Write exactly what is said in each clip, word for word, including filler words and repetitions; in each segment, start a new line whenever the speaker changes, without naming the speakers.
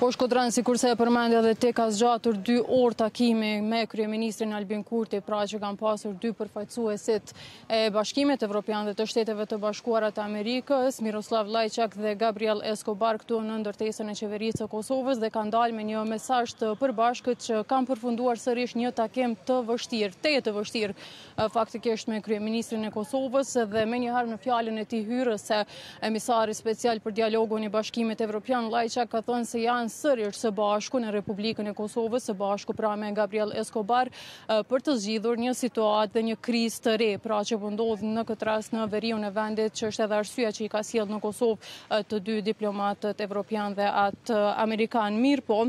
Po Shkodran, si kurse e përmendja dhe te ka zgjatur dy orë takimi me kryeministrin Albin Kurti, pra që kanë pasur dy përfaqësuesit e Bashkimit Evropian dhe të Shteteve të Bashkuara të Amerikës, Miroslav Lajçak dhe Gabriel Escobar, këtu në ndërtesën e qeverisë së Kosovës, dhe kanë dalë me një mesazh të përbashkët që kanë përfunduar sërish një takim të vështirë, teje të vështirë, faktikisht me kryeministrin e Kosovës, dhe me njëherë në fjalën e tij hyrës se emisari special për dialogun i Bashkimit Evropian Lajçak ka thënë se janë sërish së bashku në Republikën e Kosovës, së bashku pra me Gabriel Escobar, për të zgjidhur një situatë dhe një krizë të re, pra që po ndodh në këtë rast në veriun e vendit, që është edhe arsyeja që i ka sjellë në Kosovë të dy diplomatët evropian dhe atë amerikan. Mirë po,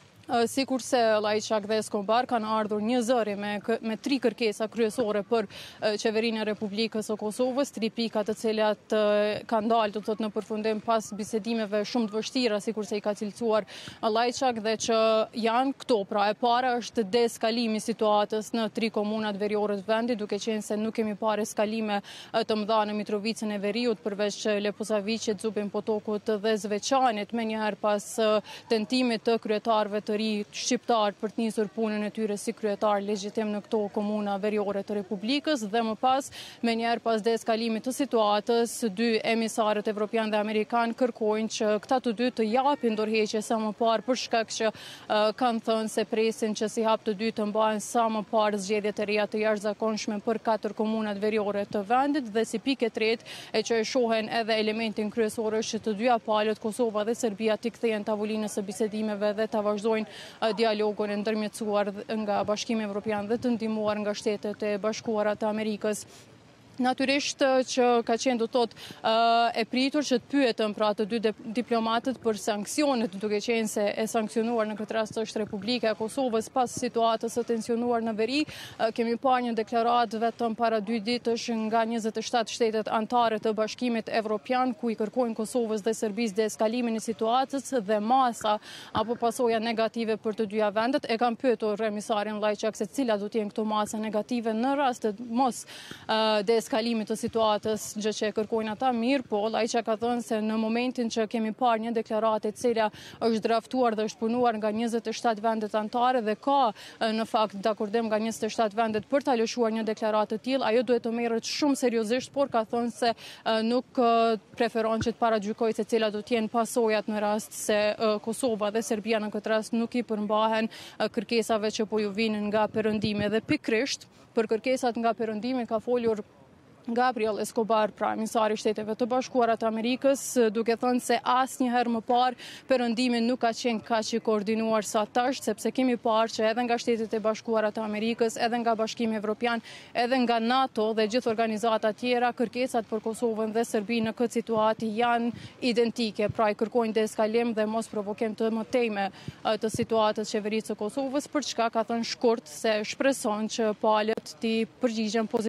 si kurse Lajçak dhe Escobar kanë ardhur një zëri me, me tri kërkesa kryesore për qeverinë e Republikës së Kosovës, tri pika të cilat kanë dalë të thotë në përfundim pas bisedimeve shumë të vështira, si kurse i ka cilësuar Lajçak, dhe që janë këto. Pra e para është deeskalimi i situatës në tri komunat veriore të vendit, duke qenë se nuk kemi parë eskalime të mëdha në Mitrovicën e Veriut, përveç Leposaviqit, Zubin Potokut dhe Zveçanit, me njëherë pas tentimit të kryetarëve të ri shqiptar për të nisur punën e tyre si kryetar legjitim në këto komuna veriore të Republikës, dhe më pas, me njerë pas deeskalimit të situatës, dy emisarët evropian dhe amerikan kërkojnë që këta të dy të japin dorëheqje sa më parë, për shkak që uh, kanë thënë se presin që si hap të dy të mbahen sa më parë zgjedhjet e reja të jashtëzakonshme për katër komunat veriore të vendit, dhe si pikë e tretë e që e shohen edhe elementin kryesor është që të dyja palët, Kosova dhe Serbia, t'i kthehen tavolinës së bisedimeve dhe ta vazhdojnë dialogun e ndërmjetësuar nga Bashkimi Evropian dhe të ndihmuar nga Shtetet e Bashkuara të Amerikës. Natyrisht që ka qenë do thot e pritur që të pyetën pra të dy diplomatët për sanksionet, duke qenë se e sankcionuar në këtë rast është Republika e Kosovës pas situatës së tensionuar në veri. Kemi parë një deklaratë vetëm para dy ditësh nga njëzet e shtatë shtetet anëtare të Bashkimit Evropian, ku i kërkojnë Kosovës dhe Serbisë deeskalimin e situatës dhe masa apo pasoja negative për të dyja vendet. E kam pyetur emisarin Lajçak se cilat do të jenë këto masa negative në rast të mos uh, eskalimit të situatës, gjë që e kërkojnë ata. Mirë po, Lajçak ka thënë se në momentin që kemi parë një deklaratë e cila është draftuar dhe është punuar nga njëzet e shtatë vendet anëtare dhe ka në fakt dakordim nga njëzet e shtatë vendet për ta lëshuar një deklaratë të tillë, ajo duhet të merret shumë seriozisht, por ka thënë se nuk preferon që të paragjykojë se cilat do të jenë pasojat në rast se Kosova dhe Serbia në këtë rast nuk i përmbahen kërkesave që po ju vinë nga perëndimi. Dhe pikrisht për kërkesat nga perëndimi ka folur Gabriel Escobar, pra emisari i Shteteve të Bashkuara të Amerikës, duke thënë se asnjëherë më parë perëndimi nuk ka qenë kaq i koordinuar sa tash, sepse kemi parë që edhe nga Shtetet e Bashkuara të Amerikës, edhe nga Bashkimi Evropian, edhe nga NATO dhe gjithë organizata tjera, kërkesat për Kosovën dhe Serbinë në këtë situatë janë identike, pra i kërkojnë deeskalim dhe mos provokim të mëtejme të situatës qeverisë së Kosovës, për çka ka thënë shkurt se shpreson që palët t'i përgjigjen pozitiv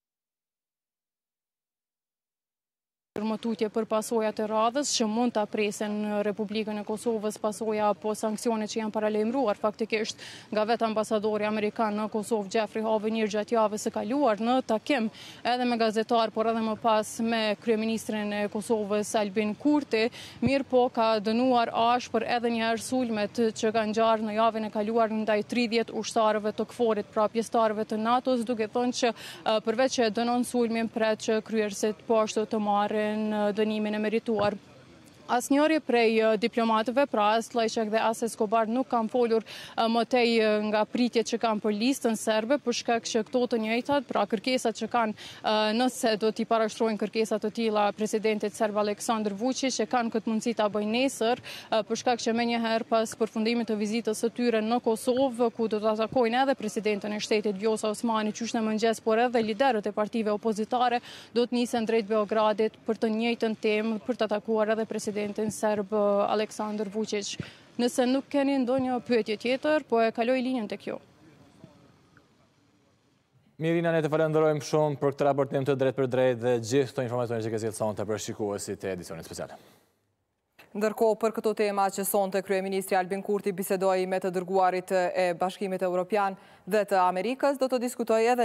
më tutje për pasojat e radhës që mund ta presin në Republikën e Kosovës, pasoja apo sanksione që janë paralajmëruar faktikisht nga vetë ambasadori amerikan në Kosovë, Jeffrey Havener, gjatë javës së kaluar në takim edhe me gazetar, por edhe më pas me kryeministrin e Kosovës Albin Kurti. Mirë po, ka dënuar ashpër edhe një herë sulmet që kanë ngjarë në javën e kaluar ndaj tridhjetë ushtarëve të K F O R-it, pra pjesëtarëve të NATO-s, duke thënë që përveç që dënon sulmin, pret që kryerësit po ashtu të marrin në dënimin e merituar. Asnjëri prej diplomatëve, pra as Lajçak dhe as Escobar, nuk kanë folur më tej nga pritjet që kanë për listën serbe, për shkak që këto të njëjtat, pra kërkesat që kanë, nëse do t'i parashtrojnë kërkesat të tilla presidentit serb Aleksandar Vučić, që kanë këtë mundësi ta bëjnë nesër, për shkak që menjëherë pas përfundimit të vizitës së tyre në Kosovë, ku do të takojnë edhe presidentën e shtetit Vjosa Osmani qysh në mëngjes, por edhe liderët e partive opozitare, do të nisen drejt Beogradit për të njëjtën temë, për të takuar edhe presidentin presidentin serb Aleksandar Vučić. Nëse nuk keni ndonjë pyetje tjetër, po e kaloj linjën tek ju.
Mirina, ne të falenderojmë shumë për këtë raportim të drejt për drejt dhe gjithë të informacionit që ke sjellë sonte për shikuesit e edicionit special.
Ndërkohë, për këto tema që sonte kryeministri Albin Kurti bisedoi me të dërguarit e Bashkimit Evropian dhe të Amerikës, do të diskutojë edhe